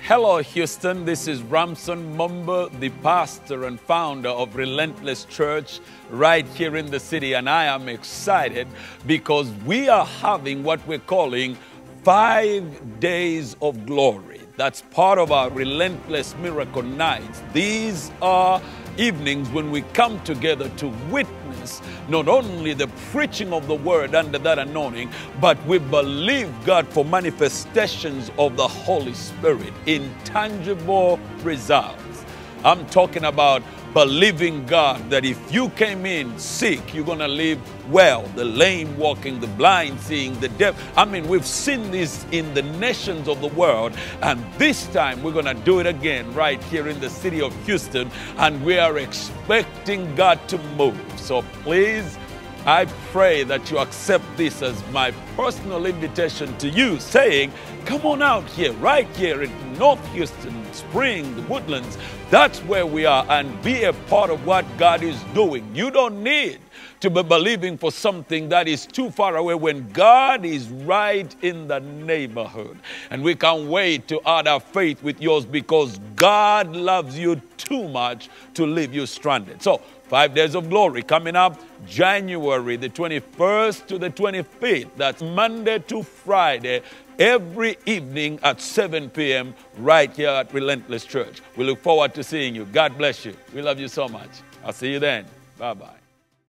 Hello, Houston. This is Ramson Mumba, the pastor and founder of Relentless Church right here in the city. And I am excited because we are having what we're calling 5 days of glory. That's part of our Relentless Miracle Nights. These are evenings when we come together to witness not only the preaching of the word under that anointing, but we believe God for manifestations of the Holy Spirit, intangible results. I'm talking about believing God that if you came in sick, you're going to live well. The lame walking, the blind seeing, the deaf. I mean, we've seen this in the nations of the world, and this time we're going to do it again right here in the city of Houston, and we are expecting God to move. So please, I pray that you accept this as my personal invitation to you, saying, come on out here, right here in North Houston, Spring, the Woodlands. That's where we are, and be a part of what God is doing. You don't need to be believing for something that is too far away when God is right in the neighborhood. And we can't wait to add our faith with yours because God loves you too much to leave you stranded. So 5 days of glory coming up January the 21st to the 25th. That's Monday to Friday, every evening at 7 p.m. right here at Relentless Church. We look forward to seeing you. God bless you. We love you so much. I'll see you then. Bye-bye.